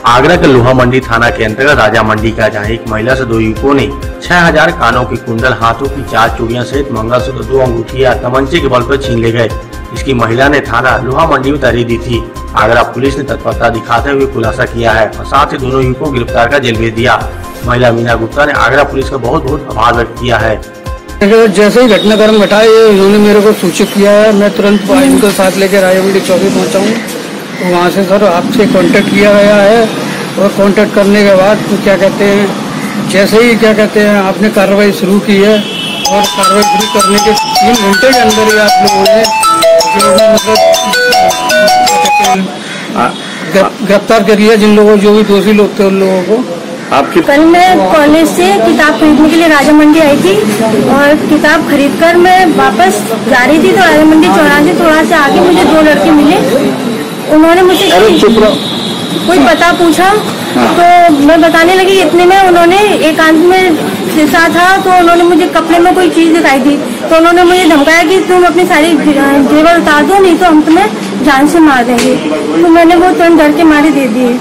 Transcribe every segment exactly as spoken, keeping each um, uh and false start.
आगरा के लोहा मंडी थाना के अंतर्गत राजा मंडी का, जहां एक महिला से दो युवकों ने छह हजार कानों के कुंडल, हाथों की चार चूड़ियां सहित मंगलसूत्र, दो अंगूठियां तमंचे के बल पर छीन ले गए। इसकी महिला ने थाना लोहा मंडी में तहरीर दी थी। आगरा पुलिस ने तत्परता दिखाते हुए खुलासा किया है और साथ ही दोनों युवकों को गिरफ्तार कर जेल भेज दिया। महिला मीना गुप्ता ने आगरा पुलिस का बहुत बहुत आभार व्यक्त किया है। जैसे ही घटनाक्रम घटा है, इन्होंने मेरे को सूचित किया है, मैं तुरंत इनको साथ लेकर राजा मंडी चौकी पहुँचा हूँ। तो वहाँ से सर आपसे कांटेक्ट किया गया है और कांटेक्ट करने के बाद तो क्या कहते हैं, जैसे ही क्या कहते हैं आपने कार्रवाई शुरू की है और कार्रवाई शुरू करने के तीन घंटे के अंदर ही आप लोगों ने जो मतलब गिरफ्तार कर लिया जिन लोगों जो भी दोषी लोग थे उन लोगों को। आपकी कल मैं कॉलेज से किताब खरीदने के लिए राजा मंडी आई थी और किताब खरीदकर मैं वापस जा रही थी तो राजा मंडी चौराहे थोड़ा से आगे मुझे दो लड़के मिले। उन्होंने मुझे कोई पता पूछा। हाँ। तो मैं बताने लगी, इतने में उन्होंने एकांत में शीशा था तो उन्होंने मुझे कपड़े में कोई चीज दिखाई दी तो उन्होंने मुझे धमकाया कि तुम अपनी सारी जेवर उतार दो, नहीं तो हम तुम्हें जान से मार देंगे। तो मैंने वो तुरंत डर के मारे दे दिए।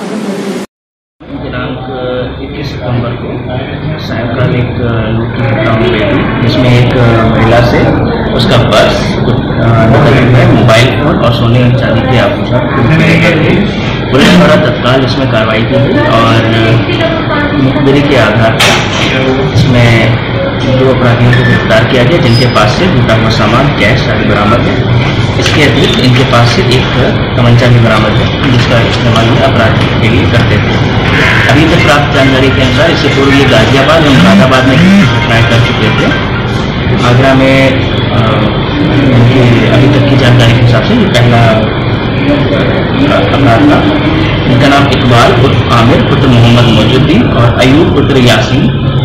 दिनांक इक्कीस सितंबर को सायंकाल एक लूट की घटना हुई थी, जिसमें एक महिला से उसका पर्स, मोबाइल फोन और सोने चांदी के आभूषण पुलिस द्वारा तत्काल इसमें कार्रवाई की गई और मुखबिरी के आधार पर इसमें दो अपराधियों को गिरफ्तार किया गया, जिनके पास से लूटा हुआ सामान, कैश आदि बरामद है। इसके अतिरिक्त इनके पास से एक तमंचा भी बरामद है, जिसका इस्तेमाल ये अपराध के लिए करते थे। अभी तक प्राप्त जानकारी के अनुसार इससे पूर्व ये गाजियाबाद और मुरादाबाद में घटनाएं कर चुके थे। आगरा में इनकी अभी तक की जानकारी के हिसाब से ये पहला अपराध था। इनका नाम इकबाल उर्फ आमिर पुत्र मोहम्मद मौजूद्दीन और अयूब पुत्र यासीन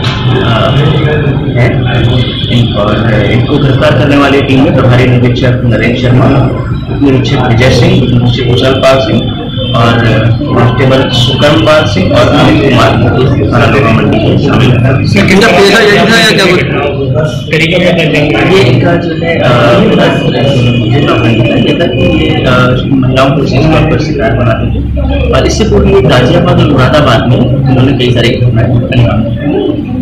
है। इन और इनको गिरफ्तार करने वाली टीम में प्रभारी निरीक्षक नरेंद्र शर्मा, उप निरीक्षक विजय सिंह, उप निरीक्षक कुशल पाल सिंह और कांस्टेबल सुकर्म पाल सिंह और अमित कुमार थाना लोहा मंडी के शामिल है। ये इनका जो है महिलाओं को विशेष तौर पर शिकार बनाते थे और इससे पूर्व ये गाजियाबाद और मुरादाबाद में उन्होंने कई सारी घटनाएं अंजाम दी।